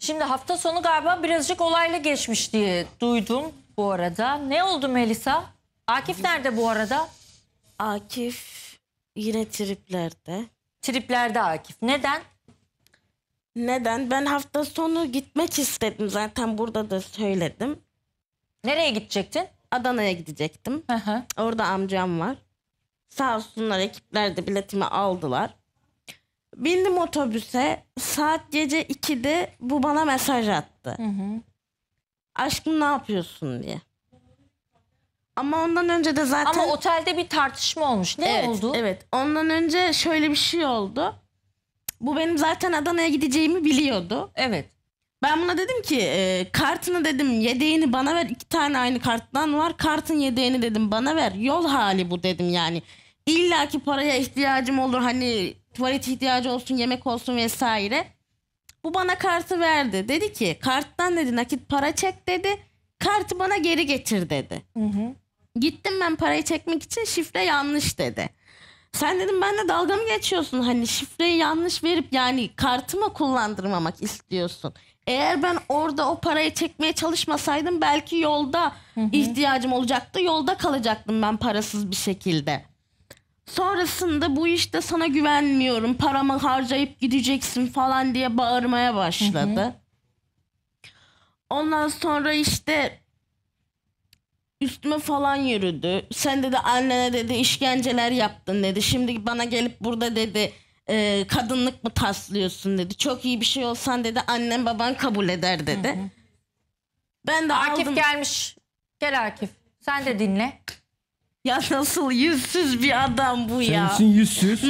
Şimdi hafta sonu galiba birazcık olaylı geçmiş diye duydum bu arada. Ne oldu Melisa? Akif nerede bu arada? Akif yine triplerde. Triplerde Akif. Neden? Neden? Ben hafta sonu gitmek istedim. Zaten burada da söyledim. Nereye gidecektin? Adana'ya gidecektim. Hı hı. Orada amcam var. Sağ olsunlar, ekipler de biletimi aldılar. Bindim otobüse. Saat gece 2'de bu bana mesaj attı. Aşkım ne yapıyorsun diye. Ama ondan önce de zaten... Ama otelde bir tartışma olmuş. Ne oldu? Evet. Ondan önce şöyle bir şey oldu. Bu benim zaten Adana'ya gideceğimi biliyordu. Evet. Ben buna dedim ki kartını dedim yedeğini bana ver. 2 tane aynı karttan var. Kartın yedeğini dedim bana ver. Yol hali bu dedim yani. İlla ki paraya ihtiyacım olur. Hani tuvalet ihtiyacı olsun, yemek olsun vesaire. Bu bana kartı verdi. Dedi ki karttan dedi nakit para çek dedi. Kartı bana geri getir dedi. Gittim ben parayı çekmek için, şifre yanlış dedi. Sen dedim benimle dalga mı geçiyorsun? Hani şifreyi yanlış verip yani kartımı kullandırmamak istiyorsun. Eğer ben orada o parayı çekmeye çalışmasaydım belki yolda ihtiyacım olacaktı. Yolda kalacaktım ben parasız bir şekilde. Sonrasında bu işte sana güvenmiyorum, paramı harcayıp gideceksin falan diye bağırmaya başladı. Ondan sonra işte üstüme falan yürüdü. Sen dedi annene dedi işkenceler yaptın dedi. Şimdi bana gelip burada dedi kadınlık mı taslıyorsun dedi. Çok iyi bir şey olsan dedi annen baban kabul eder dedi. Ben de Akif aldım. gelmiş. Gel Akif. Sen de dinle. Ya nasıl yüzsüz bir adam bu ya. Sensin yüzsüz.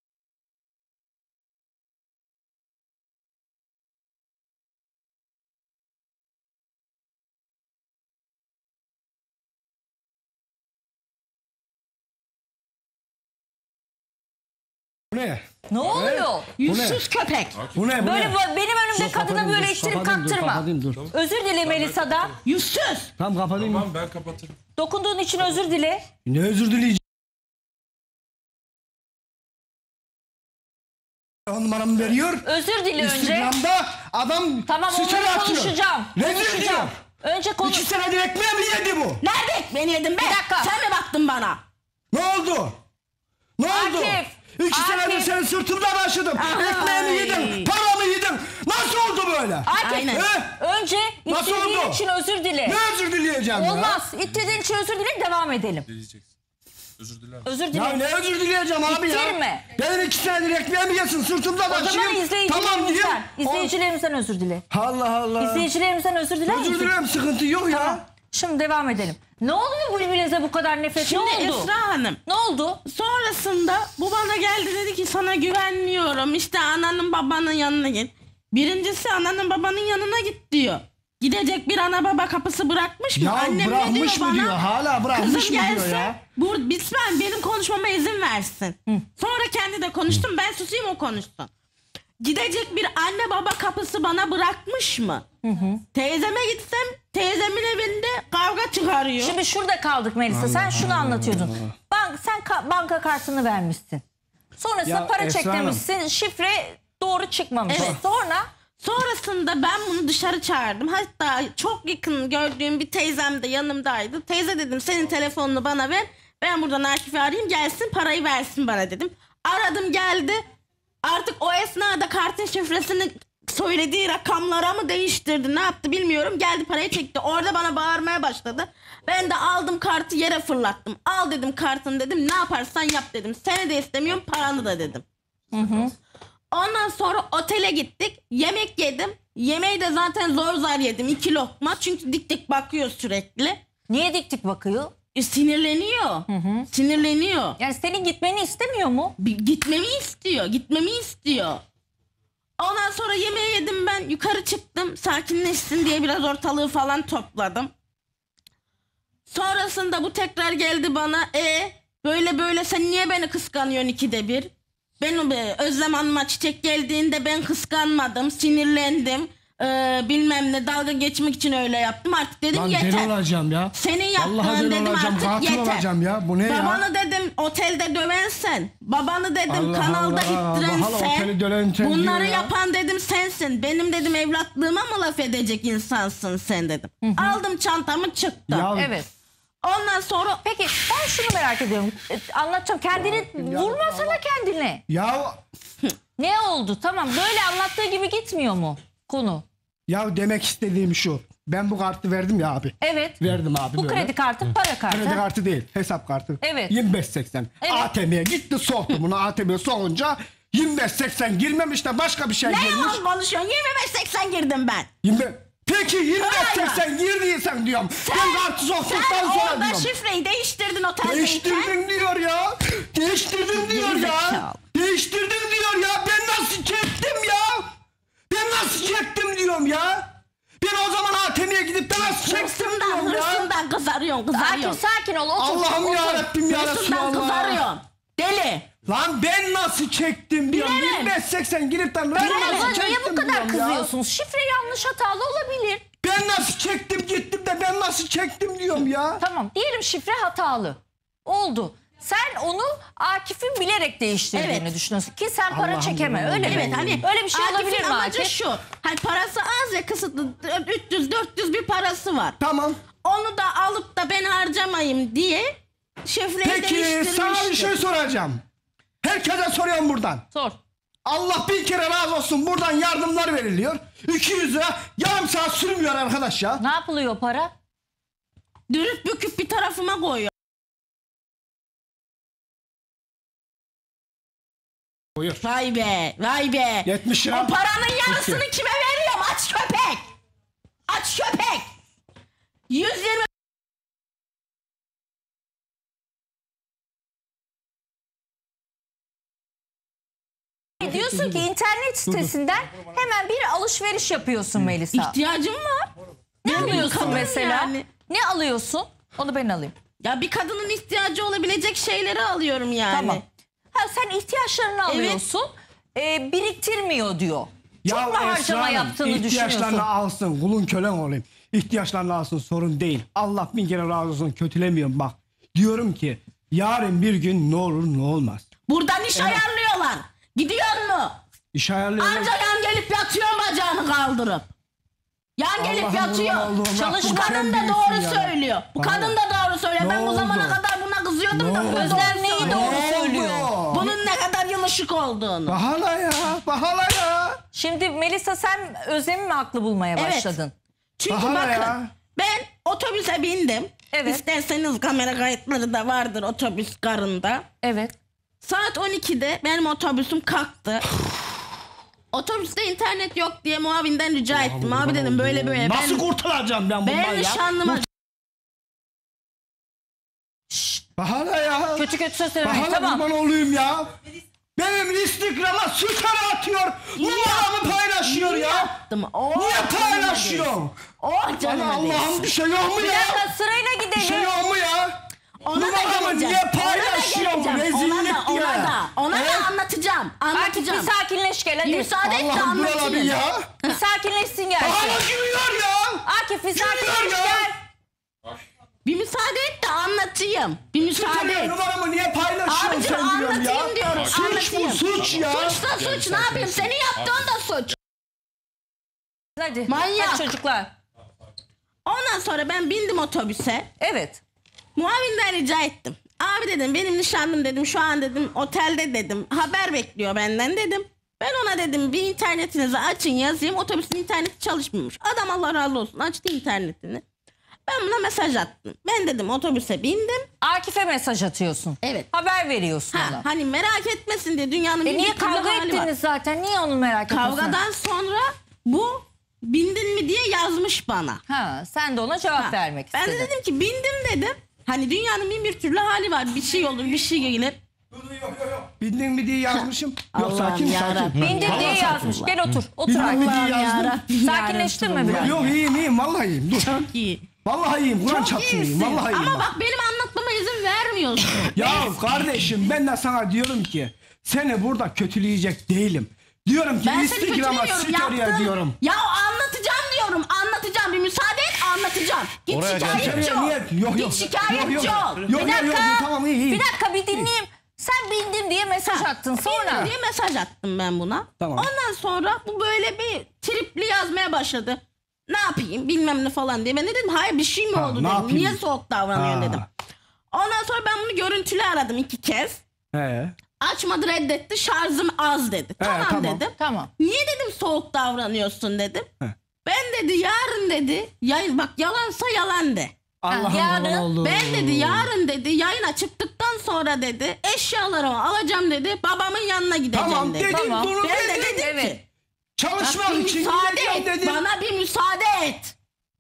Bu ne? Ne oluyor? Yüzsüz köpek. Bu ne? Bu Böyle ne? benim önümde Dur, kadına kapatayım, böyle dur, ittirip kapatayım, dur, kaktırma. kapatayım, dur. Özür dile Melisa'dan. Yüzsüz. Tamam kapatayım. Tamam ben kapatırım. Dokunduğun için özür dile. Ne özür dileyeceğim? On numaramı veriyor. Özür dile önce. Instagram'da adam Tamam sıçar onları atıyor. konuşacağım. Rezil Konuşacağım. diyor. Önce konuş. 2 senedir ekmeğe mi yedi bu? Nerede ekmeğini yedin be? Bir dakika. Sen mi baktın bana? Ne oldu? Ne oldu? Akif, 2 senedir Akif. senin sırtımda taşıdım. Ekmeğimi yedim, paramı yedim. Nasıl oldu böyle? Akif Aynen. önce Nasıl ittirdiğin oldu? için özür dile. Ne özür dileyeceğim ya? Olmaz. İttirdiğin için özür dile, devam edelim. Diyeceksin. Özür diler. Özür Ya dile. ne özür dileyeceğim abi ya? İttirme. Benim 2 senedir ekmeğimi yesin, sırtımda O zaman taşıyayım. izleyicilerimizden, diyeyim. izleyicilerimizden özür dile. Allah Allah. İzleyicilerimizden özür diler Özür misin? dilerim, sıkıntı yok ya. Tamam. Şimdi devam edelim. Ne oluyor bu birbirinize bu kadar nefret? Şimdi Ne oldu? Esra Hanım. Ne oldu? Sonrasında bu bana geldi dedi ki sana güvenmiyorum. İşte ananın babanın yanına git. Birincisi ananın babanın yanına git diyor. Gidecek bir ana baba kapısı bırakmış mı? Ya Annem ne bırakmış diyor mı bana? diyor, hala bırakmış Kızım mı diyor gelse, ya. Lütfen benim konuşmama izin versin. Sonra kendi de konuştum. Ben susayım o konuşsun. Gidecek bir anne baba kapısı bana bırakmış mı? Teyzeme gitsem teyzemin evinde kavga çıkarıyor. Şimdi şurada kaldık Melisa. Sen şunu anlatıyordun. Sen banka kartını vermişsin. Sonrasında Ya para Esra çek Hanım. demişsin. Şifre doğru çıkmamış. Evet. Sonra Sonrasında ben bunu dışarı çağırdım. Hatta çok yakın gördüğüm bir teyzem de yanımdaydı. Teyze dedim senin telefonunu bana ver. Ben buradan Akif'i arayayım gelsin parayı versin bana dedim. Aradım geldi. Artık o esnada kartın şifresini söylediği rakamlara mı değiştirdi ne yaptı bilmiyorum. Geldi parayı çekti. Orada bana bağırmaya başladı. Ben de aldım kartı yere fırlattım. Al dedim kartını dedim ne yaparsan yap dedim. Seni de istemiyorum paranı da dedim. Ondan sonra otele gittik. Yemek yedim. Yemeği de zaten zor zor yedim. 2 lokma. Çünkü dik dik bakıyor sürekli. niye dik dik bakıyor? Sinirleniyor. Sinirleniyor. Yani senin gitmeni istemiyor mu? Gitmemi istiyor. Gitmemi istiyor. Ondan sonra yemeği yedim ben. Yukarı çıktım. Sakinleşsin diye biraz ortalığı falan topladım. Sonrasında bu tekrar geldi bana. Böyle böyle sen niye beni kıskanıyorsun 2'de 1? Ben Özlem Hanım'a çiçek geldiğinde ben kıskanmadım. Sinirlendim. bilmem ne dalga geçmek için öyle yaptım. Artık dedim Lan yeter. deli olacağım ya. Senin yaptığın Vallahi deli dedim olacağım, artık katil yeter. olacağım ya. Bu ne ya? Babanı dedim otelde döven sen. Babanı dedim Allah kanalda Allah, ittiren hala sen. oteli döven sen Bunları diyor ya. yapan dedim sensin. Benim dedim evlatlığıma mı laf edecek insansın sen dedim. Aldım çantamı çıktım. Ya Evet. Ondan sonra Peki ben şunu merak ediyorum. Anlatacağım. Kendini vurmasana kendine. ya Ne oldu? Tamam böyle anlattığı gibi gitmiyor mu konu? ya demek istediğim şu. Ben bu kartı verdim ya abi. Evet. Verdim abi Bu böyle. kredi kartı, para kartı. Kredi kartı değil, hesap kartı. Evet. 25.80. Evet. ATM'ye gitti, soktu bunu. ATM'ye sokunca 25.80 girmemiş de başka bir şey ne girmiş. yalan konuşuyorsun? 25-80 girdim ben. 25. Peki 25.80 girdiysen diyorum. Ben kartı soktuktan Sen sonra orada diyorum. şifreyi değiştirdin oteldeyken. Değiştirdim diyor ya. Değiştirdim diyor ya. Gerizekalı. Değiştirdim diyor ya. Ben nasıl çektim ya? Ben nasıl çektim diyorum ya. Ben o zaman ATM'ye gidip de nasıl çektim Hırsından diyorum ya. hırsından kızarıyorsun Sakin kızarıyorsun. sakin ol. Otur. Allah'ım otur. yarabbim ya Hırsından Resulallah. kızarıyorsun. Deli. Lan ben nasıl çektim diyorum. Bilemem. 25.80 girip de ben Ama nasıl çektim niye bu kadar diyorum ya. kızıyorsunuz? Şifre yanlış hatalı olabilir. Ben nasıl çektim gittim de ben nasıl çektim diyorum ya. Tamam diyelim şifre hatalı. Oldu. Sen onu Akif'in bilerek değiştirdiğini Evet. düşünüyorsun. Ki sen para Allah'ım çekeme Allah'ım. öyle mi? Evet hani öyle bir şey Akif'in olabilir mi amacı Akif? şu. Hani parası az ya kısıtlı 300-400 bir parası var. Tamam. Onu da alıp da ben harcamayayım diye şifreyi Peki değiştirmiştir. sana bir şey soracağım. Herkese soruyorum buradan. Sor. Allah bin kere razı olsun, buradan yardımlar veriliyor. 200 lira yarım saat sürmüyor arkadaş ya. Ne yapılıyor para? Dürüp büküp bir tarafıma koyuyor. Buyur. Vay be, vay be. 70 lira. O paranın yarısını Peki. kime veriyorum? Aç köpek. Aç köpek. 120 Diyorsun ki internet sitesinden hemen bir alışveriş yapıyorsun Melisa. ihtiyacım var. Ne bileyim, alıyorsun kadın mesela? yani. Ne alıyorsun? Onu ben alayım. Ya bir kadının ihtiyacı olabilecek şeyleri alıyorum yani. Tamam. Ha, sen ihtiyaçlarını alıyorsun. Biriktirmiyor diyor. Çok mu harcama Esra'nın yaptığını düşünüyorsun? ihtiyaçlarını alsın, kulun kölen olayım. İhtiyaçlarını alsın, sorun değil. Allah bin kere razı olsun, kötülemiyorum bak. Diyorum ki yarın bir gün ne olur ne olmaz. Buradan iş ayarlıyorlar. Gidiyor mu? İş ayarlayalım. Anca yan gelip yatıyor bacağını kaldırıp. Yan gelip Allah'ım yatıyor. kurban olduğum Çalış Rabbim, bu sen kadın da büyüksün doğru ya. söylüyor. Bu Vallahi. kadın da doğru söylüyor. Ne Ben bu zamana oldu? kadar buna kızıyordum Ne da bu oldu? da Özlem doğru neyi söylüyor. doğru söylüyor? Bunun ne kadar yılışık olduğunu. Bahala ya, bahala ya. Şimdi Melisa sen Özlem'i mi haklı bulmaya Evet. başladın? Çünkü Bahar bakın ya. ben otobüse bindim. Evet. İsterseniz kamera kayıtları da vardır otobüs garında. Evet. Saat 12'de benim otobüsüm kalktı. Otobüste internet yok diye muavinden rica ettim. Abi dedim böyle böyle. Nasıl kurtulacağım ben bundan Ben ya? nişanlıma Bahala ya. Kötü kötü söz söylemeyin. Bahala Tamam. kurban olayım ya. Benim Instagram'a story atıyor. Numaramı paylaşıyor ya. yaptım. Oh, Niye paylaşıyorsun? Oh Bana canıma Allah'ım değsin. bir şey yok mu Bir ya? dakika sırayla Bir gidelim. şey yok mu ya? Ona da Numaramı geleceğim. niye paylaşıyorsun? Ona da Rezillik geleceğim. diye. Ona Evet. da anlatacağım. Akif bir Anlatacağım. sakinleş gel hadi. Müsaade et de Allah'ım dur abi anlatayım. ya. Bir sakinleşsin gel. Bahala gülüyor ya. Akif bir Gülüyor sakinleş ya. gel. Bir müsaade et de anlatayım. Bir müsaade et. Numaramı niye paylaşıyorsun Abicim sen diyorum ya? anlatayım diyorum. Suç bu Anlatayım. suç ya. Suçsa suç ne yapayım? Senin yaptığın da suç. Hadi. Manyak. Hadi çocuklar. Ondan sonra ben bindim otobüse. Evet. Muavinden rica ettim. Abi dedim benim nişanlım dedim şu an dedim otelde dedim haber bekliyor benden dedim. Ben ona dedim bir internetinizi açın yazayım, otobüsün interneti çalışmıyormuş. Adam Allah razı olsun açtı internetini. Ben buna mesaj attım. Ben dedim otobüse bindim. Akif'e mesaj atıyorsun. Evet. Haber veriyorsun Ha, ona. hani merak etmesin diye dünyanın bin Niye bir türlü kavga hali var. ettiniz zaten? Niye onu merak ediyorsun? Kavgadan sonra bu bindin mi diye yazmış bana. Ha, sen de ona cevap Ha, vermek ben istedin. de dedim ki bindim dedim. Hani dünyanın bin bir türlü hali var. Bir şey olur bir şey gelir. Bildin mi diye yazmışım. Yok Allah'ım sakin yarabbim. sakin. Bindim Vallahi diye sakin. yazmış. Gel otur. Otur Bildin mi Akif. diye yazdım. Yarabbim, Sakinleştin mi yarabbim. biraz? Yok iyiyim vallahi iyiyim. Dur. Çok iyi. Vallahi iyiyim. Kur'an Çok çarpsın iyiyim. iyisin. Vallahi iyiyim. Ama bak. bak benim anlatmama izin vermiyorsun. Ya kardeşim ben de sana diyorum ki seni burada kötüleyecek değilim. Diyorum ki Ben seni Instagram'a kötülemiyorum. story'e Yaptım. diyorum. Ya anlatacağım anlatacağım. Git Oraya şikayetçi geleceğim. ol. Yok, Git yok. şikayetçi Yok, ol. yok. Bir Yok, dakika. tamam iyi. Bir dakika bir dinleyeyim. Sen bindim diye mesaj attın sonra. Bildim diye mesaj attım ben buna. Tamam. Ondan sonra bu böyle bir tripli yazmaya başladı. Ne yapayım bilmem ne falan diye. Ben de dedim hayır bir şey mi Ha, oldu ne dedim. yapayım? Niye soğuk davranıyorsun Ha. dedim. Ondan sonra ben bunu görüntülü aradım 2 kez. He. Açmadı, reddetti, şarjım az dedi. Tamam, tamam. dedim. Tamam. Niye dedim soğuk davranıyorsun dedim. He. Ben dedi yarın dedi yayın bak yalansa yalan de. Allah'ım yarın kurban oldu. Ben dedi yarın dedi yayına çıktıktan sonra dedi eşyalarımı alacağım dedi babamın yanına gideceğim Tamam dedi. dedim Tamam. bunu Ben de dedim. dedim Evet. ki Çalışmak bak bir için müsaade gideceğim et dedim. bana bir müsaade et.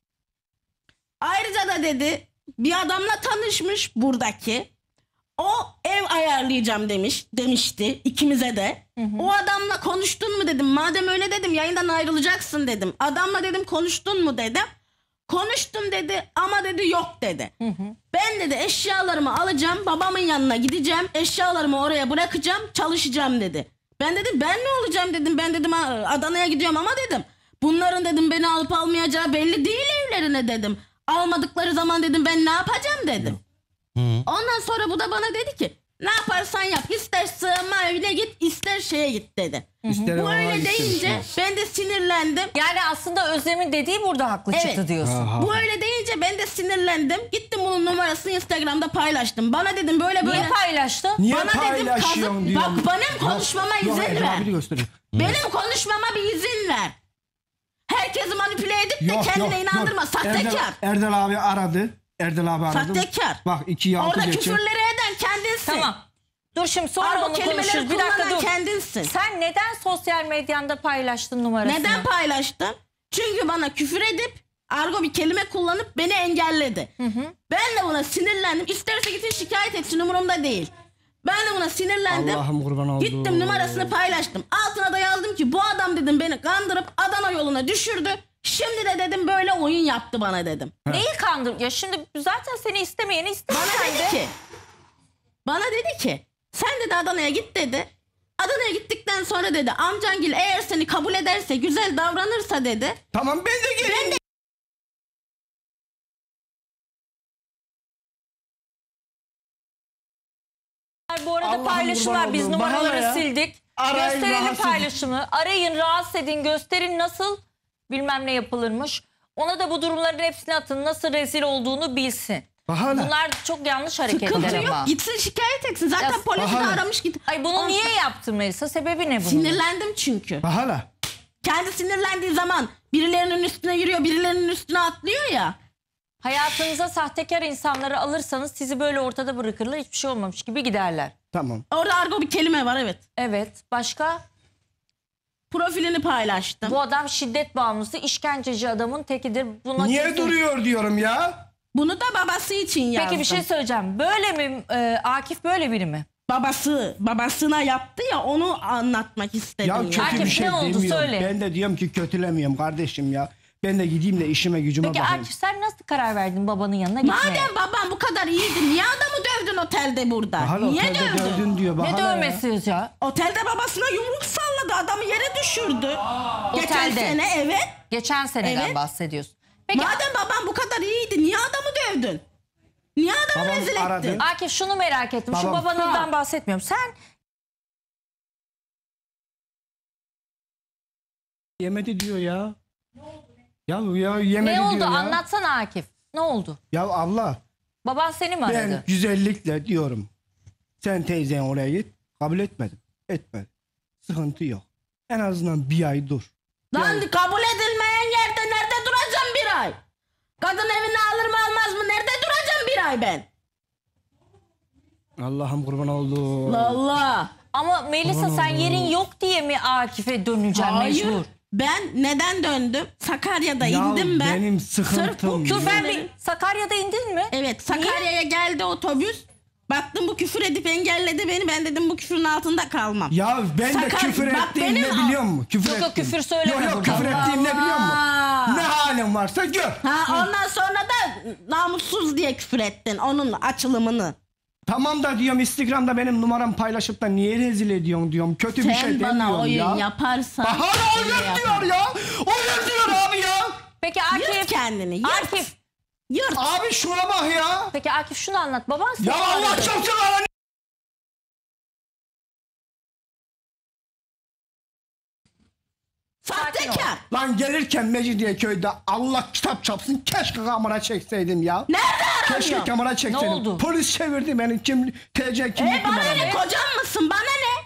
Ayrıca da dedi bir adamla tanışmış buradaki. O ev ayarlayacağım demişti ikimize de. O adamla konuştun mu dedim. Madem öyle dedim yayından ayrılacaksın dedim. Adamla dedim konuştun mu dedim. Konuştum dedi ama dedi yok dedi. Ben dedi eşyalarımı alacağım babamın yanına gideceğim. Eşyalarımı oraya bırakacağım çalışacağım dedi. Ben dedim ben ne olacağım dedim. Ben dedim Adana'ya gidiyorum ama dedim. Bunların dedim beni alıp almayacağı belli değil evlerine dedim. Almadıkları zaman dedim ben ne yapacağım dedim. Ondan sonra bu da bana dedi ki ne yaparsan yap ister sığınma evine git ister şeye git dedi. İsterim Bu ama öyle isterim. deyince ben de sinirlendim. Yani aslında Özlem'in dediği burada haklı Evet. çıktı diyorsun. Aha. Bu öyle deyince ben de sinirlendim. Gittim bunun numarasını Instagram'da paylaştım. Bana dedim böyle böyle. Niye paylaştın? Niye Bana dedim paylaşıyorsun kazık. diyorum. Bak benim konuşmama Yok, izin Ece ver. abi de gösteriyor. Benim konuşmama bir izin ver. Herkesi manipüle edip de kendine inandırma. Sahtekar. Erdal abi aradı. Erdal abi aradı. Sahtekar. Bak 2'yi 6 Orada geçiyor. küfürleri eden kendinsin. Tamam. Dur şimdi sonra Argo onu kelimeleri konuşuruz. Bir dakika kullanan dur. kendinsin. Sen neden sosyal medyanda paylaştın numarasını? Neden paylaştım? Çünkü bana küfür edip argo bir kelime kullanıp beni engelledi. Ben de buna sinirlendim. İsterse gitsin şikayet etsin umurumda değil. Ben de buna sinirlendim. Allah'ım kurban oldu. Gittim numarasını paylaştım. Altına da yazdım ki bu adam dedim beni kandırıp Adana yoluna düşürdü. Şimdi de dedim böyle oyun yaptı bana dedim. Neyi kandır? Ya şimdi zaten seni istemeyeni istemez Bana sen dedi de. ki sen dedi Adana'ya git dedi. Adana'ya gittikten sonra dedi amcangil eğer seni kabul ederse güzel davranırsa dedi. Tamam ben de geleyim. Bu arada Allah'ım paylaşım kurban var. Biz olduğum. numaraları Bana ya. sildik. Arayın, Gösterelim rahatsız edin. paylaşımı. Arayın, rahatsız edin, gösterin nasıl bilmem ne yapılırmış. Ona da bu durumların hepsini atın. Nasıl rezil olduğunu bilsin. Bahane. Bunlar çok yanlış hareketler Sıkıntı ama. yok gitsin şikayet etsin. Zaten Ya, polisi de bahane. aramış git. Ay bunu niye yaptın Melisa? Sebebi ne bunun? Sinirlendim çünkü. Bak hala. Kendi sinirlendiği zaman birilerinin üstüne yürüyor birilerinin üstüne atlıyor ya. Hayatınıza sahtekar insanları alırsanız sizi böyle ortada bırakırlar. Hiçbir şey olmamış gibi giderler. Tamam. Orada argo bir kelime var evet. Evet. Başka? Profilini paylaştım. Bu adam şiddet bağımlısı, işkenceci adamın tekidir. Buna Niye kesin- duruyor diyorum ya? Bunu da babası için yazdım. Peki bir şey söyleyeceğim. Böyle mi? Akif böyle biri mi? Babasına yaptı ya onu anlatmak istedim. Ya ya. kötü Akif, bir şey ne oldu? demiyorum. Söyle. Ben de diyorum ki kötülemiyorum kardeşim ya. Ben de gideyim de işime gücüme Peki bakayım. Akif sen nasıl karar verdin babanın yanına gitmeye? Madem babam bu kadar iyiydi niye adamı dövdün otelde burada? Hala Niye otelde dövdün? dövdün diyor. Bak Ne hala ya. dövmesi ya? Otelde babasına yumruk salladı adamı yere düşürdü. Geçen Otelde. sene evet. Geçen seneden Evet. bahsediyorsun. Peki Madem babam bu kadar iyiydi niye adamı dövdün? Niye adamı Babam rezil aradı. ettin? Akif şunu merak ettim. Şu Babam- babanızdan bahsetmiyorum. Sen Yemedi diyor ya. Ya yemedi ne oldu diyor ya. anlatsana Akif. Ne oldu? Ya abla Baban seni mi ben aradı? güzellikle diyorum. Sen teyzen oraya git. Kabul etmedim. Etmedi. Sıkıntı yok. En azından bir ay dur. Lan kabul edilmeyen yerde nerede duracağım bir ay? Kadın evine alır mı almaz mı? Nerede duracağım bir ay ben? Allah'ım kurban oldu. Allah Allah. Ama Melisa sen yerin yok diye mi Akif'e döneceksin Hayır. mecbur? Ben neden döndüm? Sakarya'da Ya indim ben. benim Sırf sıkıntım bu Dur ben küfürleri- bir Sakarya'da indin mi? Evet Sakarya'ya geldi otobüs. Baktım bu küfür edip engelledi beni. Ben dedim bu küfürün altında kalmam. Ya ben de Sakar- küfür bak ettiğim benim- ne biliyor musun? Küfür Yok, yok, ettiğim. küfür söyleme Yok yok burada. küfür ettiğim ne biliyor musun? Allah. Ne halin varsa gör. Ha ondan sonra da namussuz diye küfür ettin. Onun açılımını. Tamam da diyorum Instagram'da benim numaram paylaşıp da niye rezil ediyorsun diyorum. Kötü bir Sen şey bana demiyorum oyun ya. yaparsan. Hala öyle oyun yaparım. diyor ya. Oyun diyor abi ya. Peki Yırt Akif, kendini yırt. Akif Yırt. Abi şuna bak ya. Peki Akif şunu anlat. Baban seni Ya Allah aradı. çarpsın lan. Sahtekar. Lan gelirken Mecidiyeköy'de Allah kitap çapsın keşke kamera çekseydim ya. Nerede Keşke aranıyor? kamera çekseydim. Ne oldu? Polis çevirdi beni TC kimlik Bana numaramı. ne, kocam mısın? Bana ne?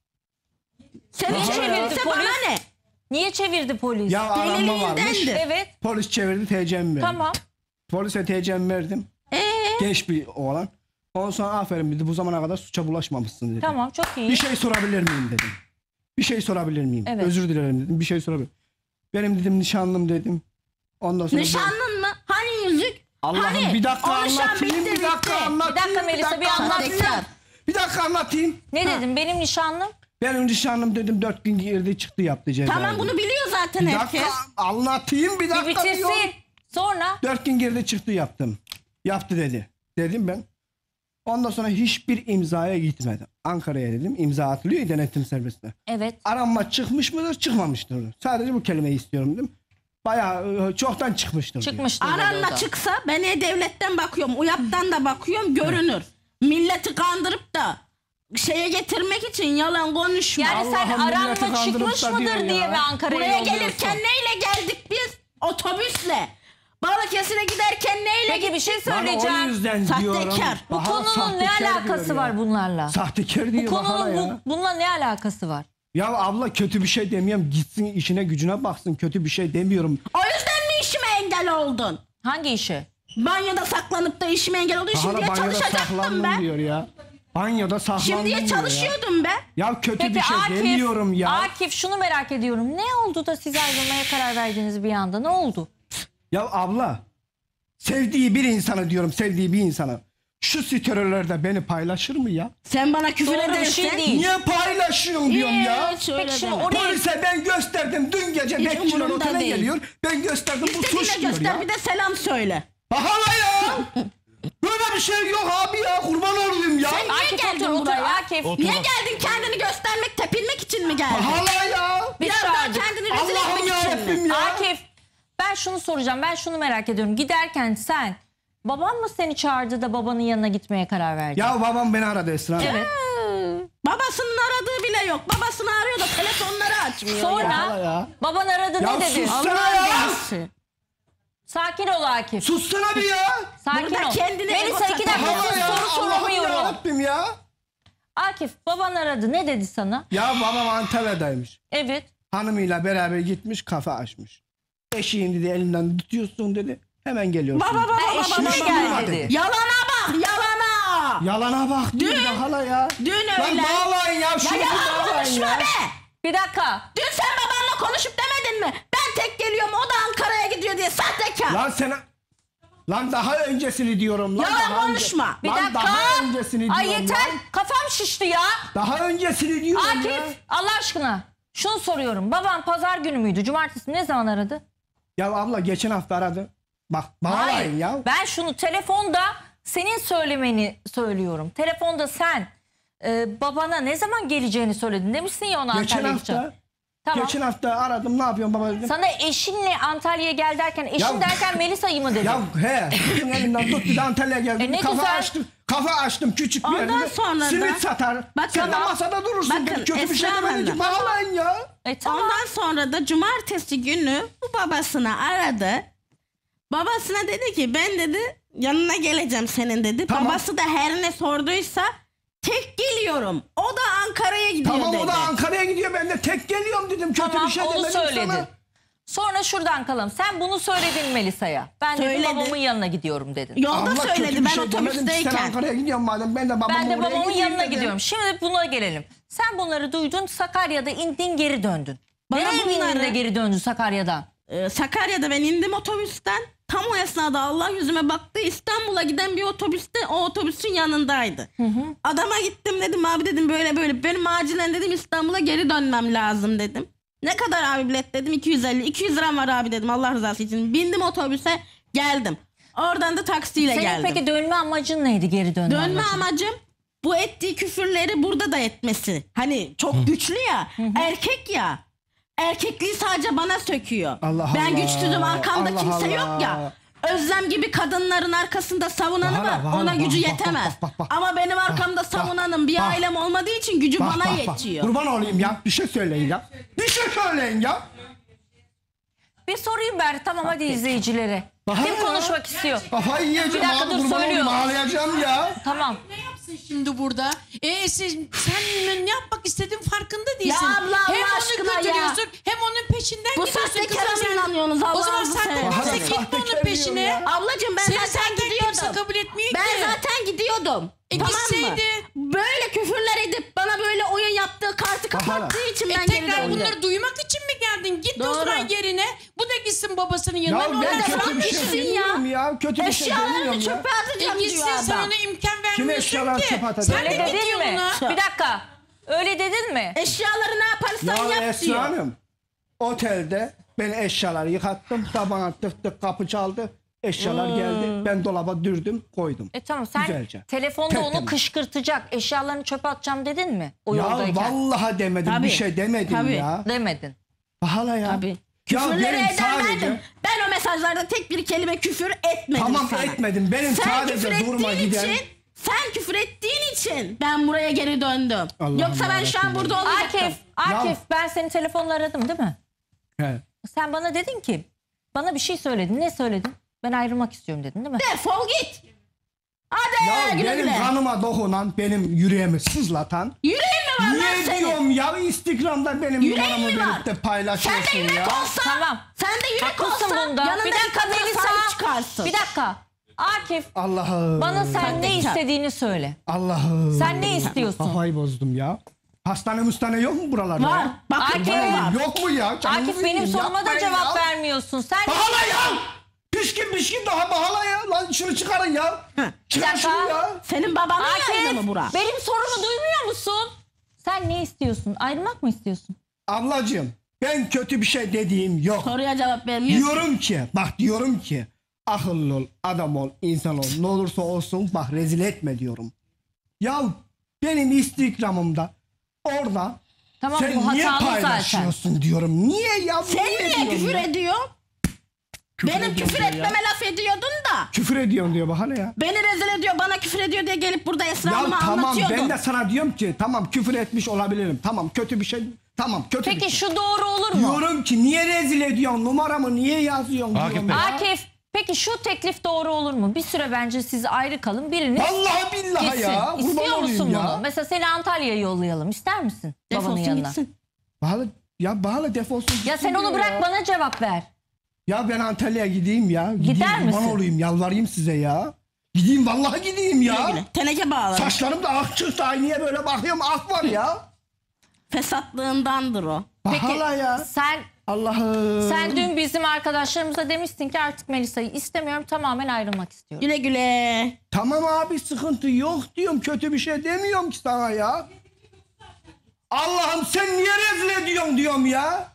Senin Niye çevirdi çevirirse polis? bana ne? Niye çevirdi polis? Ya aranma varmış. Deliliğindendi. Evet. Polis çevirdi TC'mi verdi. Tamam. Polise TC'mi verdim. Genç bir oğlan. Ondan sonra aferin dedi bu zamana kadar suça bulaşmamışsın dedi. Tamam çok iyi. Bir şey sorabilir miyim dedim. Bir şey sorabilir miyim? Evet. Özür dilerim dedim. Bir şey sorabilir. Benim dedim nişanlım dedim. Ondan sonra Nişanlın mı? Hani yüzük? Allah'ım Hani? bir dakika Konuşan anlatayım. bitti, Bir dakika bitti. anlatayım. Bir dakika Melisa, bir anlatsın. Sahtekar. Bir dakika anlatayım. Ne dedim? Benim nişanlım. Benim nişanlım dedim 4 gün girdi çıktı yaptı ceza. Tamam bunu biliyor zaten Bir herkes. dakika anlatayım bir Bir dakika diyorum. bitirsin. Sonra 4 gün girdi çıktı yaptım. Yaptı dedi. Dedim ben. Ondan sonra hiçbir imzaya gitmedi. Ankara'ya dedim imza atılıyor ya denetim serbestine. evet. Aranma çıkmış mıdır çıkmamıştır. Sadece bu kelimeyi istiyorum dedim. Bayağı çoktan çıkmıştır. diyor. Çıkmıştır dedi o Aranma da. çıksa ben E-Devlet'ten bakıyorum. UYAP'tan da bakıyorum görünür. Milleti kandırıp da şeye getirmek için yalan konuşma. Yani sen Allah'ım milleti aranma kandırıp çıkmış da diyor mıdır ya. diye mi Ankara'ya Buraya yolluyorsun? gelirken neyle geldik biz? Otobüsle. Balıkesir'e giderken neyle Peki bir şey Ben o söyleyeceğim. yüzden Sahtekar. diyorum. Bu Aha, konunun ne sahtekar alakası diyor var ya. bunlarla? Sahtekar Bu diyor bak hala konunun ya. bununla ne alakası var? Ya abla kötü bir şey demiyorum. Gitsin işine gücüne baksın. Kötü bir şey demiyorum. O yüzden mi işime engel oldun? Hangi işi? Banyoda saklanıp da işime engel oldun. Hala Şimdiye banyoda çalışacaktım saklandım ben. diyor ya. Banyoda saklandım Şimdiye diyor ya. çalışıyordum ben. Ya kötü Peki bir şey demiyorum ya. Akif şunu merak ediyorum. Ne oldu da siz ayrılmaya karar verdiniz bir anda? Ne oldu? Ya abla sevdiği bir insana diyorum sevdiği bir insana. Şu sitörlerde beni paylaşır mı ya? Sen bana küfür Doğru bir edersen. şey değil. Niye paylaşıyorsun diyorum ya. Hiç öyle Peki şimdi deme. oraya Polise ben gösterdim. Dün gece Hiç bekçiler umurumda otele değil. geliyor. Ben gösterdim bu suç İstediğine diyor göster ya. bir de selam söyle. Hala ya. Böyle bir şey yok abi ya. Kurban olayım ya. Sen niye Akif geldin otur, otur, buraya? Akif. Niye geldin kendini göstermek, tepinmek için mi geldin? Hala ya. Biraz daha çağırdık. kendini rezil Allah'ım etmek için mi? yarabbim ya. Akif ben şunu soracağım. Ben şunu merak ediyorum. Giderken sen baban mı seni çağırdı da babanın yanına gitmeye karar verdin? Ya babam beni aradı Esra. Evet. Babasının aradığı bile yok. Babasını arıyor da telefonları açmıyor. Sonra Hala ya. baban aradı Ya ne dedi? sussana ya. Delisi. Sakin ol Akif. Sussana bir ya. Sakin Burada ol. kendine Melisa ego 2 dakika takıyor. Hala ya. soru Allah'ım soramıyorum. yarabbim ya. Akif baban aradı ne dedi sana? Ya babam Antalya'daymış. Evet. Hanımıyla beraber gitmiş kafe açmış. Eşiğin dedi elinden tutuyorsun dedi. Hemen geliyorsun. Baba baba Ha, eşine baba gel baba. dedi. Yalana bak yalana. Yalana bak diyor da hala ya. Dün Lan öyle. bağlayın ya şunu Ya yalan bağlayın konuşma ya. be. Bir dakika. Dün sen babanla konuşup demedin mi? Ben tek geliyorum o da Ankara'ya gidiyor diye sahtekar. Lan sen... Lan daha öncesini diyorum. Lan Yalan daha konuşma. Bir Lan dakika. daha öncesini diyorum Ay yeter. lan. Kafam şişti ya. Daha öncesini diyorum ya. Akif Allah aşkına. Şunu soruyorum. Baban pazar günü müydü? Cumartesi ne zaman aradı? Ya abla geçen hafta aradı. Bak bağlayın ya. Ben şunu telefonda senin söylemeni söylüyorum. Telefonda sen babana ne zaman geleceğini söyledin demişsin ya ona Geçen Antalya'ya hafta. gideceğim. Tamam. Geçen hafta aradım ne yapıyorsun baba dedim. Sana eşinle Antalya'ya gel derken eşin Ya- derken Melisa'yı mı dedin? Ya he. Kızın elinden tuttu da Antalya'ya geldim. ne kafa güzel. açtım. Kafa açtım küçük bir Ondan yerde. sonra da- Simit satar. Bakın- Sen de masada durursun. Bakın, dedi. Kötü bir şey Esra demedim ki. Hanım. Bağlayın ya. Tamam. Ondan sonra da cumartesi günü bu babasına aradı. Babasına dedi ki ben dedi yanına geleceğim senin dedi. Tamam. Babası da her ne sorduysa tek geliyorum. O da Ankara'ya gidiyor Tamam dedi. o da Ankara'ya gidiyor. Ben de tek geliyorum dedim. Kötü Tamam bir şey onu demedim söyledin. sana. Sonra şuradan kalalım. Sen bunu söyledin Melisa'ya. Ben de Söyledi. babamın yanına gidiyorum dedin. Yolda Abla kötü söyledi bir ben şey demedim ki. Sen otobüsteyken. Ankara'ya gidiyorsun madem. Ben de babamın Ben de oraya babamın gideyim yanına dedim. gidiyorum. Şimdi buna gelelim. Sen bunları duydun, Sakarya'da indin, geri döndün. Bana Nereye bindin bunları- de geri döndün Sakarya'dan? Sakarya'da ben indim otobüsten. Tam o esnada Allah yüzüme baktı. İstanbul'a giden bir otobüste o otobüsün yanındaydı. Adama gittim dedim abi dedim böyle. Benim acilen dedim İstanbul'a geri dönmem lazım dedim. Ne kadar abi bilet dedim 250. 200 liram var abi dedim Allah rızası için. Bindim otobüse geldim. Oradan da taksiyle Senin geldim. peki dönme amacın neydi geri dönme Dönme amacın? amacım bu ettiği küfürleri burada da etmesi. Hani çok güçlü ya. Erkek ya. Erkekliği sadece bana söküyor. Allah ben Allah. güçsüzüm arkamda Allah kimse Allah. yok ya. Özlem gibi kadınların arkasında savunanı Bahar, var. Bahar, Ona gücü bak, yetemez. bak. Ama benim arkamda savunanın bir bak. ailem olmadığı için gücü bana yetiyor. Kurban olayım ya. Bir şey söyleyin ya. Bir şey söyleyin ya. Bir sorayım ben. Tamam hadi izleyicilere. Bahar Kim ya. konuşmak istiyor? Kafayı Bir yiyeceğim dakika, abi. dur, Kurban söylüyor. olayım ağlayacağım ya. Tamam. Ne yapsın şimdi burada? Sen ne yapmak istediğin farkında değilsin. Ya abla, Allah hem aşkına onu ya. götürüyorsun hem onun peşinden Bu gidiyorsun. sahtekara Kızım mı sen- inanıyorsunuz? O zaman Allah'ınızı sahte seversen. varsa Bahar, gitme sahtekar onun diyor peşine. ya. Ablacığım ben Seni zaten zaten gidiyordum. kimse kabul etmiyor Ben ki. zaten gidiyordum. Tamam mı? Gitseydin. Böyle küfürler edip bana böyle oyun yaptığı kartı kapattığı için ben geri Tekrar döndüm. bunları duymak için mi geldin? Git Doğru. oturan yerine. Bu da gitsin babasının Ya yanına. Ne ben olacak? kötü bir şey gitsin ya. demiyorum ya. Kötü bir şey Eşyalarını demiyorum ya. çöpe atacağım diyor Gitsin sen adam. ona imkan Kim vermiyorsun eşyalarını ki. çöpe atacak? Sen de Öyle dedin gidiyor mi? buna. Bir dakika. Öyle dedin mi? Eşyaları ne yaparsan Ya yap Esra diyor. Hanım, otelde ben eşyaları yıkattım. Tabana tık tık kapı çaldı. Eşyalar geldi. Ben dolaba dürdüm koydum. Tamam sen Güzelce. telefonda onu Tertemiz. kışkırtacak. Eşyalarını çöpe atacağım dedin mi? O Ya yoldayken. vallahi demedim. Tabii, Bir şey demedim tabii. ya. Demedin. Pahala ya. Tabii. Ya Küfürleri benim ederlerdim. sadece... Ben o mesajlarda tek bir kelime küfür etmedim Tamam sana. etmedim. Benim Sen sadece küfür durma ettiğin giden... için, sen küfür ettiğin için ben buraya geri döndüm. Allah'ım Yoksa ben şu an yarabbim. burada olmayacaktım. Akif ben senin telefonla aradım değil mi? He. Sen bana dedin ki bana bir şey söyledin. Ne söyledin? Ben ayrılmak istiyorum dedin değil mi? Defol git. Hadi Ya güle benim güle. kanıma dokunan, benim yüreğimi sızlatan... Yüreğin mi var lan Niye senin? diyorum ya Instagram'da benim Yüreğin numaramı mi var? verip de Sen de paylaşıyorsun yürek ya. olsa, Tamam. sen de yürek Haklısın olsa bunda. yanındaki Bir dakika kadına Melisa. sahip çıkarsın. Bir dakika. Akif Allah'ım. bana sen ne Sahtekar. istediğini söyle. Allah'ım. Sen ne istiyorsun? Kafayı bozdum ya. Hastane mustane yok mu buralarda Var. ya? Bak Akif, var. Yok mu ya? Canınızı Akif benim yiyeyim, soruma da yapmayın cevap ya. vermiyorsun. Sen Bahala ya! Pişkin daha bahala ya. Lan şunu çıkarın ya. Çıkar dakika. şunu ya. Senin babanın yayında Akif mı Burak? benim sorumu duymuyor musun? Sen ne istiyorsun? Ayrılmak mı istiyorsun? Ablacığım ben kötü bir şey dediğim yok. Soruya cevap vermiyor. Diyorum ki akıllı ol, adam ol, insan ol. Ne olursa olsun bak rezil etme diyorum. Ya benim Instagram'ımda orada Tamam sen bu niye hatalı zaten. paylaşıyorsun diyorum. Niye ya? Sen niye diyorum küfür ya? ediyorsun? Benim ediyorum küfür diyor ya. etmeme laf ediyordun da. Küfür ediyorsun diyor bahane ya. Beni rezil ediyor, bana küfür ediyor diye gelip burada Esra Ya Hanım'a tamam anlatıyordun. ben de sana diyorum ki tamam küfür etmiş olabilirim. Tamam kötü bir şey. Tamam kötü bir Peki şey. şu doğru olur mu? Diyorum ki niye rezil ediyorsun? Numaramı niye yazıyorsun? Akif diyorum Bey. ya. Akif peki şu teklif doğru olur mu? Bir süre bence siz ayrı kalın. Biriniz Vallahi billahi gitsin. ya. Kurban İstiyor olayım musun ya. bunu? Mesela seni Antalya'ya yollayalım. İster misin? Babanın Defolsun yanına. gitsin. Bahane defolsun. Ya gitsin sen onu diyor bırak ya. bana cevap ver. Ya ben Antalya'ya gideyim ya. Gideyim, Gider kurban misin? olayım yalvarayım size ya. Gideyim vallahi gideyim ya. Güle güle. Teneke bağlarım. Saçlarım da ak çıktı. Aynaya böyle bakıyorum ak var ya. Fesatlığındandır o. Bahala ya. Sen Allah'ım. dün bizim arkadaşlarımıza demiştin ki artık Melisa'yı istemiyorum. Tamamen ayrılmak istiyorum. Güle güle. Tamam abi sıkıntı yok diyorum. Kötü bir şey demiyorum ki sana ya. Allah'ım sen niye rezil ediyorsun diyorum ya.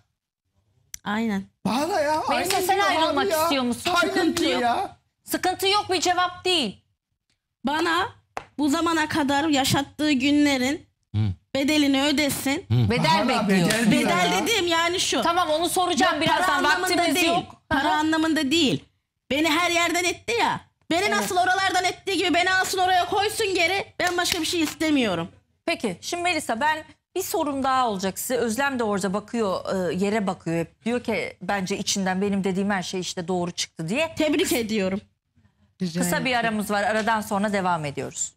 Aynen. Bahala ya. Melisa, aynen sen diyor ayrılmak abi ya. istiyor musun? Aynen Sıkıntı diyor yok. ya. Sıkıntı yok bir cevap değil. Bana bu zamana kadar yaşattığı günlerin bedelini ödesin. Bedel Bahane, bekliyorsun. bedel diyor Bedel ya. dediğim yani şu. Tamam onu soracağım Para birazdan. anlamında Vaktimiz değil. yok. Para anlamında değil. Beni her yerden etti ya. Beni nasıl oralardan ettiği gibi beni alsın oraya koysun geri. Ben başka bir şey istemiyorum. Peki şimdi Melisa ben bir sorun daha olacak size. Özlem de orada bakıyor yere bakıyor hep. Diyor ki bence içinden benim dediğim her şey işte doğru çıktı diye. Tebrik ediyorum. Kısa bir aramız var. Aradan sonra devam ediyoruz.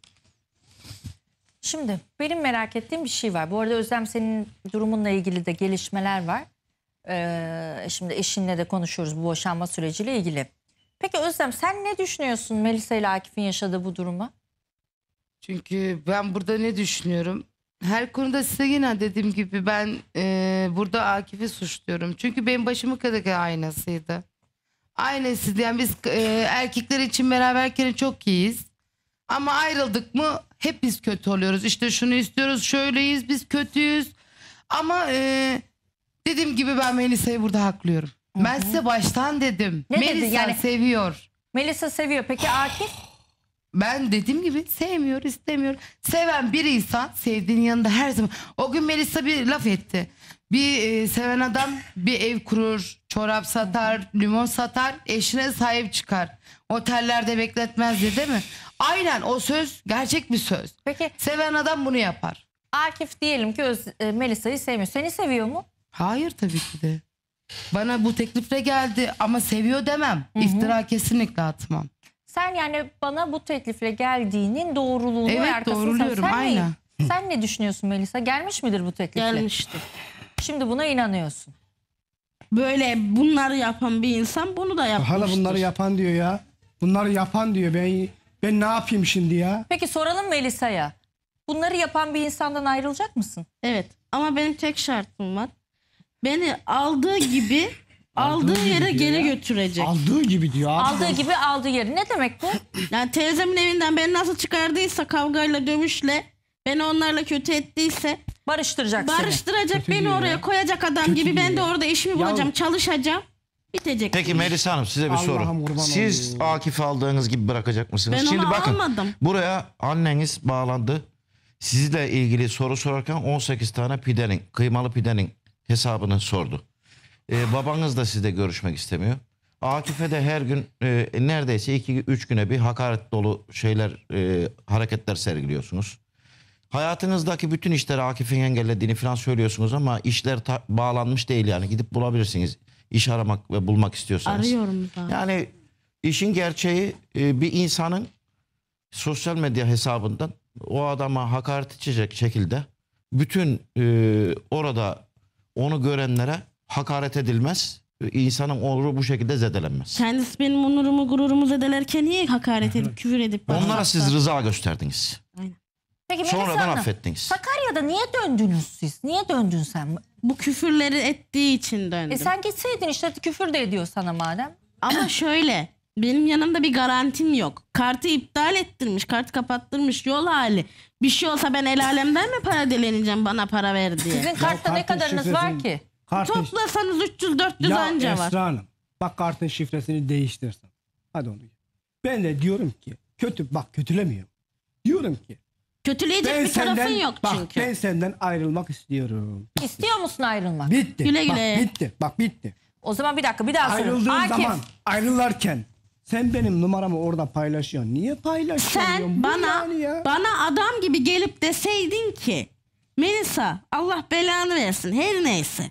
Şimdi benim merak ettiğim bir şey var. Bu arada Özlem senin durumunla ilgili de gelişmeler var. Şimdi eşinle de konuşuyoruz bu boşanma süreciyle ilgili. Peki Özlem sen ne düşünüyorsun Melisa ile Akif'in yaşadığı bu duruma? Çünkü ben burada ne düşünüyorum? Her konuda size yine dediğim gibi ben burada Akif'i suçluyorum. Çünkü benim başımın kadar aynasıydı. Aynasıydı yani biz erkekler için beraberken çok iyiyiz. Ama ayrıldık mı hep biz kötü oluyoruz. İşte şunu istiyoruz, şöyleyiz, biz kötüyüz. Ama dediğim gibi ben Melisa'yı burada haklıyorum. Ben size baştan dedim. Ne dedi? Melisa Yani- seviyor. Melisa seviyor. Peki Akif? Ben dediğim gibi sevmiyor, istemiyor. Seven bir insan sevdiğinin yanında her zaman. O gün Melisa bir laf etti. Bir seven adam bir ev kurur, çorap satar, limon satar, eşine sahip çıkar. Otellerde bekletmezdi değil mi? Aynen o söz gerçek bir söz. Peki Seven adam bunu yapar. Akif diyelim ki Melisa'yı sevmiyor. Seni seviyor mu? Hayır tabii ki de. Bana bu teklifle geldi ama seviyor demem. İftira kesinlikle atmam. Sen yani bana bu teklifle geldiğinin doğruluğunu Evet, ve arkasını doğruluyorum, aynen. Sen ne düşünüyorsun Melisa? Gelmiş midir bu teklifle? Gelmişti. Şimdi buna inanıyorsun. Böyle bunları yapan bir insan bunu da yapmıştır. Hala bunları yapan diyor ya. Bunları yapan diyor. Ben ne yapayım şimdi ya? Peki soralım Melisa'ya. Bunları yapan bir insandan ayrılacak mısın? Evet ama benim tek şartım var. Beni aldığı gibi aldığı gibi yere diyor geri ya. götürecek. Aldığı gibi diyor abi. Aldığı gibi aldığı yeri. Ne demek bu? Yani teyzemin evinden beni nasıl çıkardıysa kavgayla dövüşle beni onlarla kötü ettiyse Barıştıracak seni. barıştıracak Kötü beni diyor oraya ya. koyacak adam Kötü gibi ben de diyor ya. orada işimi Ya- bulacağım çalışacağım bitecek. Peki Melisa Hanım size bir Allah'ım soru. kurban Siz olayım. Akif'i aldığınız gibi bırakacak mısınız? Ben Şimdi onu bakın almadım. buraya anneniz bağlandı. Sizle ilgili soru sorarken 18 tane pidenin, kıymalı pidenin hesabını sordu. Babanız da sizle görüşmek istemiyor. Akif'e de her gün neredeyse 2-3 güne bir hakaret dolu hareketler sergiliyorsunuz. Hayatınızdaki bütün işleri Akif'in engellediğini falan söylüyorsunuz ama işler bağlanmış değil yani. Gidip bulabilirsiniz iş aramak ve bulmak istiyorsanız. Arıyorum zaten. Yani işin gerçeği bir insanın sosyal medya hesabından o adama hakaret edecek şekilde bütün orada onu görenlere hakaret edilmez. İnsanın onuru bu şekilde zedelenmez. Kendisi benim onurumu gururumu zedelerken niye hakaret edip küfür edip Onlara bana siz rıza gösterdiniz. Peki Melisa Sonradan Hanım, affettiniz. Sakarya'da niye döndünüz siz? Niye döndün sen? bu küfürleri ettiği için döndüm. Sen gitseydin işte küfür de ediyor sana madem. Ama şöyle benim yanımda bir garantim yok. Kartı iptal ettirmiş, kart kapattırmış yol hali. Bir şey olsa ben el alemden mi para dileneceğim bana para ver diye. Sizin kartta ne kartın kadarınız var şifresini- ki? Kartın, Toplasanız 300-400 ya anca var. Esra Hanım, bak kartın şifresini değiştirsin. Hadi onu. Ben de diyorum ki bak kötülemiyorum. Diyorum ki Kötüleyecek bir tarafın yok çünkü. ben senden ayrılmak istiyorum. İstiyor musun ayrılmak? Bitti. Güle güle. Bak bitti. Bak bitti. O zaman bir dakika bir daha sorayım. Ayrıldığım Akif, zaman ayrılarken sen benim numaramı orada paylaşıyorsun. Niye paylaşıyorsun? Sen Bu bana yani ya. adam gibi gelip deseydin ki Melisa Allah belanı versin her neyse.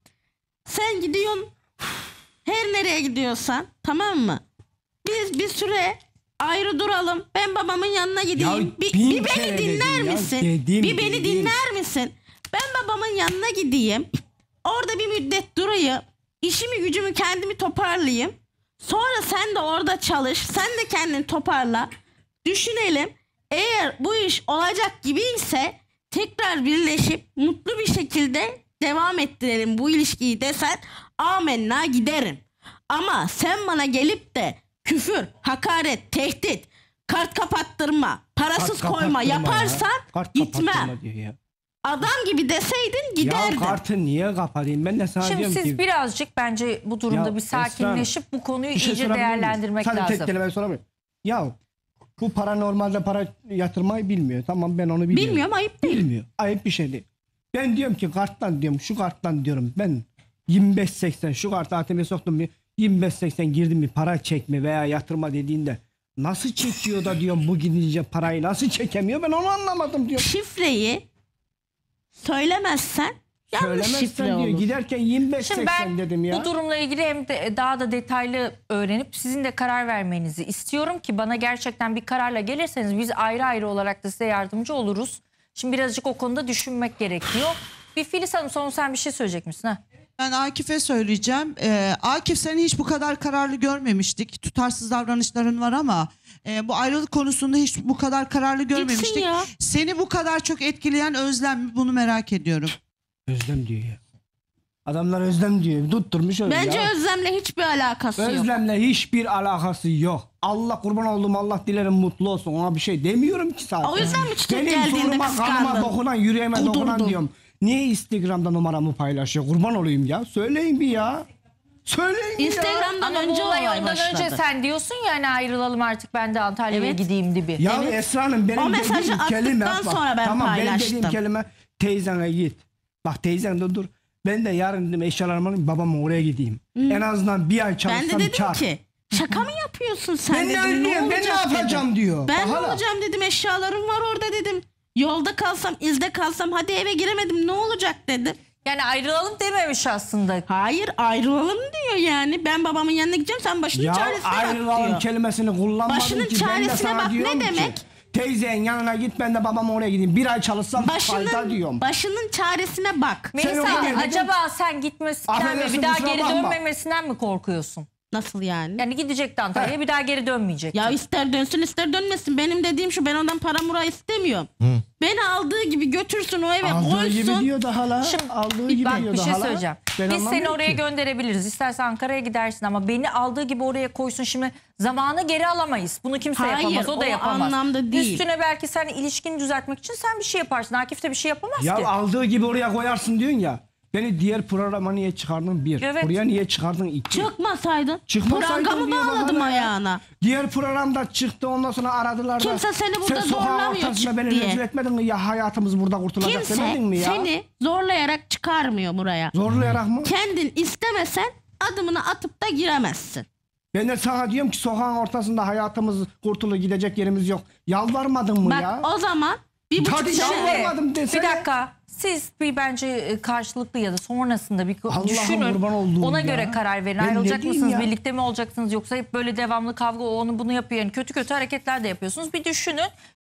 Sen gidiyorsun her nereye gidiyorsan tamam mı? Biz bir süre ayrı duralım. Ben babamın yanına gideyim. Ya bir bin beni kere dinler dedim ya, misin? dedim, bir beni dedim. dinler misin? Ben babamın yanına gideyim. Orada bir müddet durayım. İşimi gücümü kendimi toparlayayım. Sonra sen de orada çalış. Sen de kendini toparla. Düşünelim. Eğer bu iş olacak gibiyse tekrar birleşip mutlu bir şekilde devam ettirelim bu ilişkiyi desen amenna giderim. Ama sen bana gelip de küfür, hakaret, tehdit, kart kapattırma, parasız Kart koyma kapattırma ya. yaparsan Kart gitmem. kapattırma diyor ya. Adam gibi deseydin Ya giderdim. kartı niye kapatayım? Ben de sana Şimdi diyorum siz ki. birazcık bence bu durumda Ya bir sakinleşip bu konuyu bir şey iyice sorabilir miyim? değerlendirmek Sadece lazım. tek kelime sorabilir miyim? Ya bu para normalde para yatırmayı bilmiyor. Tamam ben onu biliyorum. Bilmiyorum ayıp değil. Bilmiyor. Ayıp bir şey değil. Ben diyorum ki karttan diyorum şu karttan diyorum ben 25-80 şu kartı ATM'ye soktum bir 25-80 girdim bir para çekme veya yatırma dediğinde nasıl çekiyor da diyorum bu gidince parayı nasıl çekemiyor ben onu anlamadım diyorum. Şifreyi söylemezsen yanlış şifre Söylemezsen diyor olur. giderken Şimdi 25-80 ben dedim ya. bu durumla ilgili hem de daha da detaylı öğrenip sizin de karar vermenizi istiyorum ki bana gerçekten bir kararla gelirseniz biz ayrı ayrı olarak da size yardımcı oluruz. Şimdi birazcık o konuda düşünmek gerekiyor. Bir Filiz Hanım son sen bir şey söyleyecek misin? Ha? Ben Akif'e söyleyeceğim. Akif seni hiç bu kadar kararlı görmemiştik. Tutarsız davranışların var ama bu ayrılık konusunda hiç bu kadar kararlı görmemiştik. ya. Seni bu kadar çok etkileyen özlem mi? Bunu merak ediyorum. Özlem diyor ya. Adamlar özlem diyor. Tutturmuş öyle Bence ya. Özlem'le hiçbir alakası yok. Özlemle hiçbir alakası yok. Allah kurban olduğum Allah dilerim mutlu olsun. Ona bir şey demiyorum ki zaten. O yüzden mi çiçek Benim geldiğinde soruma kanıma kıskandın? dokunan yüreğime dokunan Kudurdun. diyorum. Niye Instagram'da numaramı paylaşıyor? Kurban olayım ya. Söyleyin bir ya. Söyleyin bir ya. Instagram'dan Ama önce bu olay olay ondan başladı. önce sen diyorsun ya hani ayrılalım artık ben de Antalya'ya Evet. gideyim gibi. Ya Evet. Esra Hanım benim O mesajı dediğim attıktan kelime. Bak, sonra ben tamam, paylaştım. benim dediğim kelime teyzene git. Bak teyzen de dur. Ben de yarın dedim eşyalarımı alayım babama oraya gideyim. En azından bir ay Ben de çalışsam dedim kar. ki şaka mı yapıyorsun sen Ben ne dedim. ölmeyeyim, ben ne olacak yapacağım dedim. diyor. Ben ne Bak hala. olacağım dedim, eşyalarım var orada dedim. Yolda kalsam, izde kalsam, hadi eve giremedim ne olacak dedim. Yani ayrılalım dememiş aslında. Hayır ayrılalım diyor yani. Ben babamın yanına gideceğim, sen başının Ya çaresine bak ayrılalım diyor. kelimesini kullanmadım Başının ki. Ben de çaresine sana bak ne diyorum ki, demek? teyzenin yanına git ben de babama oraya gideyim. Bir ay çalışsam fayda diyorum. Başının çaresine bak. Melisa oraya dedin. acaba sen gitmesinden ve Affedersin, bir daha kusura geri bakma. dönmemesinden mi korkuyorsun? Nasıl yani? Yani gidecekti Antalya'ya bir daha geri dönmeyecek. Ya ister dönsün ister dönmesin. Benim dediğim şu, ben ondan para mura istemiyorum. Beni aldığı gibi götürsün o eve Aldığı gibi koysun. diyor da hala. Aldığı gibi Bak diyor bir da şey hala. söyleyeceğim. Ben Biz seni anlamıyorum oraya ki. gönderebiliriz. İstersen Ankara'ya gidersin ama beni aldığı gibi oraya koysun. Şimdi zamanı geri alamayız. Bunu kimse Hayır, yapamaz. O da o yapamaz. anlamda değil. Üstüne belki sen ilişkini düzeltmek için sen bir şey yaparsın. Akif de bir şey yapamaz Ya ki. aldığı gibi oraya koyarsın diyorsun ya. Beni diğer programa niye çıkardın? Bir. Evet. Oraya niye çıkardın? İki. Çıkmasaydın. Çıkmasaydın Prangamı diyor bağladım bana ya. ayağına. Diğer programda çıktı ondan sonra aradılar da. Kimse seni burada sen sokağın zorlamıyor ortasında çık beni diye. rezil etmedin mi? Ya hayatımız burada kurtulacak demedin mi Kimse ya? seni zorlayarak çıkarmıyor buraya. Zorlayarak mı? Kendin istemesen adımını atıp da giremezsin. Ben de sana diyorum ki sokağın ortasında hayatımız kurtulu gidecek yerimiz yok. Yalvarmadın mı Bak ya? o zaman bir buçuk Hadi sene... yalvarmadım desene. Bir dakika. Siz bir bence karşılıklı ya da sonrasında bir Allah'ım düşünün. kurban olduğum Ona ya. göre karar verin. Ben Ayrılacak ne diyeyim mısınız? ya? Birlikte mi olacaksınız? Yoksa hep böyle devamlı kavga, o onu bunu yapıyor. Yani kötü kötü hareketler de yapıyorsunuz. Bir düşünün.